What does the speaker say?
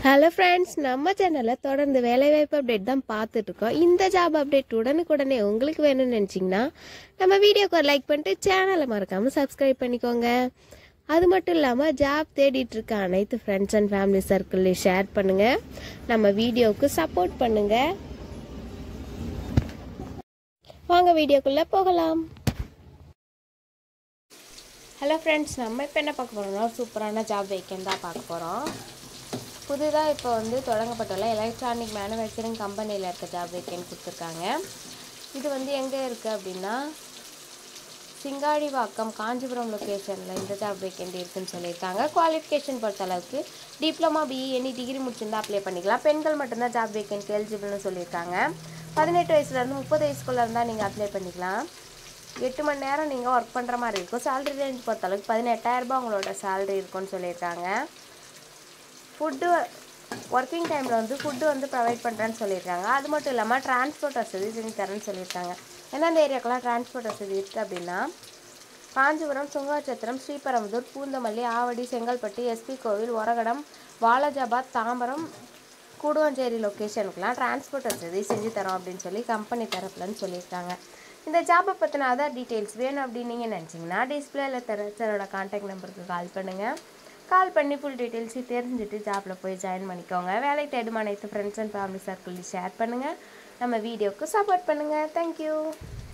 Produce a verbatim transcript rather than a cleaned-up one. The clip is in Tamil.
ஹலோ ஃப்ரெண்ட்ஸ், நம்ம சேனலில் தொடர்ந்து வேலைவாய்ப்பு அப்டேட் தான் பார்த்துட்டு இருக்கோம். இந்த ஜாப் அப்டேட் உடனுக்குடனே உங்களுக்கு வேணும்னு நினச்சிங்கன்னா நம்ம வீடியோக்கு ஒரு லைக் பண்ணிட்டு சேனலை மறக்காமல் சப்ஸ்கிரைப் பண்ணிக்கோங்க. அது மட்டும் இல்லாமல் ஜாப் தேடிட்டு இருக்க அனைத்து ஃப்ரெண்ட்ஸ் அண்ட் ஃபேமிலி சர்க்கிள்லையும் ஷேர் பண்ணுங்கள். நம்ம வீடியோவுக்கு சப்போர்ட் பண்ணுங்கள். வாங்க வீடியோக்குள்ளே போகலாம். ஹலோ ஃப்ரெண்ட்ஸ், நம்ம இப்போ என்ன பார்க்க போகிறோம்னா சூப்பரான ஜாப் வேக்கன்ட் தான் பார்க்க போகிறோம். புதுதாக இப்போ வந்து தொடங்கப்பட்டுள்ள எலக்ட்ரானிக் மேனுஃபேக்சரிங் கம்பெனியில் இருக்க ஜாப் வேக்கன்ட் கொடுத்துருக்காங்க. இது வந்து எங்கே இருக்குது அப்படின்னா சிங்காடிவாக்கம் காஞ்சிபுரம் லொக்கேஷனில் இந்த ஜாப் வேக்கன்ட் இருக்குதுன்னு சொல்லியிருக்காங்க. குவாலிஃபிகேஷன் பொறுத்த அளவுக்கு டிப்ளமா பிஇ எனி டிகிரி முடிச்சிருந்தா அப்ளை பண்ணிக்கலாம். பெண்கள் மட்டும்தான் ஜாப் வேக்கன்ட் எலிஜிபிள்னு சொல்லியிருக்காங்க. பதினெட்டு வயசுலேருந்து முப்பது வயசுக்குள்ளே இருந்தால் நீங்கள் அப்ளை பண்ணிக்கலாம். எட்டு மணி நேரம் நீங்கள் ஒர்க் பண்ணுற மாதிரி இருக்கும். சேலரி ரேஞ்ச் பொறுத்த அளவுக்கு பதினெட்டாயிரரூபா உங்களோட சேலரி இருக்குன்னு சொல்லியிருக்காங்க. ஃபுட்டு ஒர்க்கிங் டைமில் வந்து ஃபுட்டு வந்து ப்ரொவைட் பண்ணுறேன்னு சொல்லியிருக்காங்க. அது மட்டும் இல்லாமல் டிரான்ஸ்போர்ட் வசதி செஞ்சு தரேன்னு சொல்லியிருக்காங்க. எந்தெந்த ஏரியாக்கெல்லாம் டிரான்ஸ்போர்ட் வசதி இருக்குது அப்படின்னா காஞ்சிபுரம், சுங்காச்சத்திரம், ஸ்ரீபெரும்புதூர், பூந்தமல்லி, ஆவடி, செங்கல்பட்டு, எஸ்பி கோவில், ஒரகடம், வாலாஜாபாத், தாம்பரம், கூடுவாஞ்சேரி லொக்கேஷனுக்கெலாம் டிரான்ஸ்போர்ட் வசதி செஞ்சு தரோம் அப்படின்னு சொல்லி கம்பெனி தரப்புலன்னு சொல்லியிருக்காங்க. இந்த ஜாப்பை பற்றின அதர் டீட்டெயில்ஸ் வேணும் அப்படின்னு நீங்கள் நினச்சிங்கன்னா டிஸ்பிளேயில் தர சாரோட கான்டாக்ட் நம்பருக்கு கால் பண்ணுங்கள். கால் பண்ணி ஃபுல் டீட்டெயில்ஸ் தெரிஞ்சுட்டு ஜாப்பில் போய் ஜாயின் பண்ணிக்கோங்க. வேலை தேடும் அனைத்து friends and family circle share பண்ணுங்கள். நம்ம வீடியோவுக்கு சப்போர்ட் பண்ணுங்கள். தேங்க்யூ.